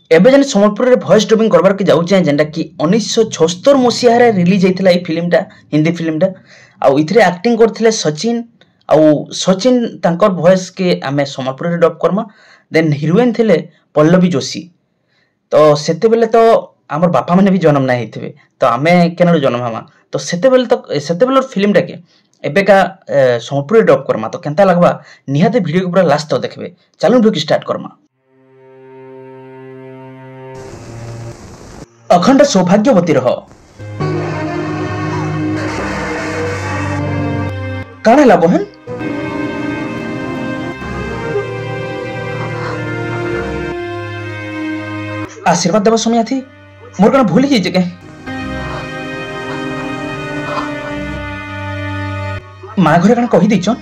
एबे जन सम्बलपुर रे वॉइस डबिंग करबार के जाउ छै जेंडा कि 1976 मसिया रे रिलीज हेतिला ई फिल्मटा हिंदी फिल्मटा आ इथरे एक्टिंग करथिले सचिन आ सचिन तांकर वॉइस के आमे सम्बलपुर रे डब करमा देन हीरोइन थिले पल्लवी जोशी। तो सेते बेले तो हमर बापा माने भी जन्म ना हेथिबे तो आमे केना जन्म हमा तो सेते बेले फिल्मटा के एबे का सम्बलपुर रे डब करमा तो केनता लागबा निहाते वीडियो के पूरा लास्ट तक देखबे। चलो वीडियो स्टार्ट करमा। अखंड सौभाग्यवती रह काण है बहन आशीर्वाद देवा समय थी मोर कण भूल जाइए के माँ घरे कण कही दीचन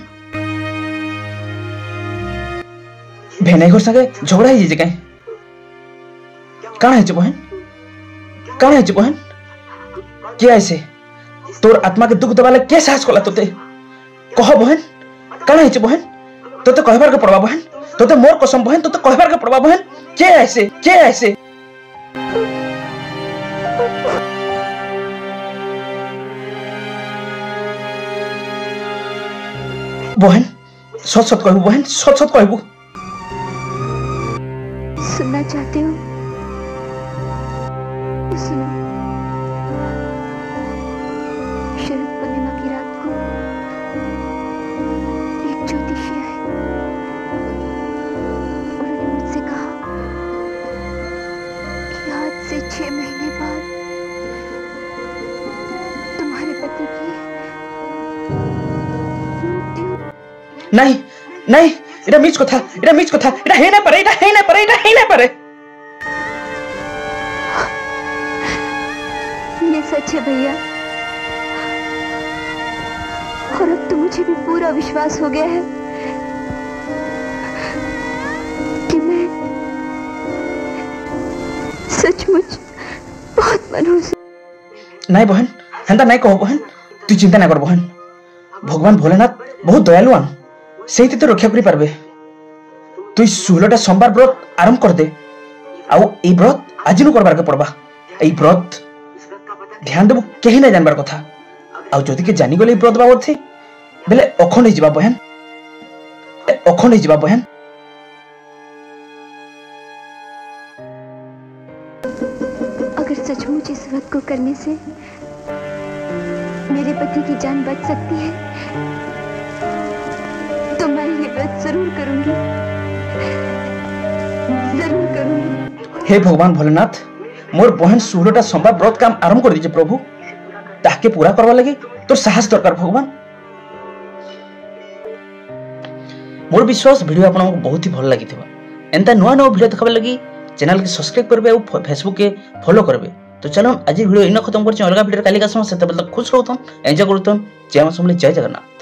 भेनाई घर संगे झगड़ा ही जाइए काण है बहन काण है बहन क्या ऐसे तोर आत्मा के दुख दबाले के साहस कला तोते कह बहन काण है बहन तोते कहबार के पड़वा बहन तोते मोर कसम बहन तोते कहबार के पड़वा बहन के ऐसे बहन सच कहबू बहन सच कहबू सुनना चाहते हो सुनो। शरद पूर्णिमा की रात को एक ज्योतिषी आए। उन्होंने मुझसे कहा कि आज से 6 महीने बाद तुम्हारे पति की मृत्यु। नहीं इरा मीच कथा इरा हे ना परे ये सच है भैया और अब तो मुझे भी पूरा विश्वास हो गया है कि मैं सचमुच बहुत मनहूस। नहीं बहन हेंता नहीं कहो बहन तू चिंता ना कर बहन भगवान भोलेनाथ बहुत दयालु से तो रक्षा करि पारबे। तू 16टा सोमवार व्रत आरंभ कर दे आउ ए व्रत आज नु करबार के पड़बा। ए व्रत ध्यान देबो केही ना जानबार कथा आउ जदि के जानि गले व्रत बाबत थी बेले अखंड ही जिबा बहन अगर सचमुच इस व्रत को करने से मेरे पति की जान बच सकती है तो मैं ये व्रत जरूर करूंगी। हे भगवान भोलेनाथ मोर बहन 16टा सोमवार व्रत काम आरंभ कर दीजिए प्रभु ताके पूरा करवा लगी तो साहस दरकार भगवान। मोर विश्वास वीडियो आपन बहुत ही भल लगी एंता नुआ वीडियो देखबा लगी चैनल के सब्सक्राइब करबे और फेसबुक के फॉलो करबे। तो चलो आज वीडियो इन खत्म कर अलग वीडियो काली का समय से खुश रहता एंजॉय करता जय मां समले जय जगन्नाथ।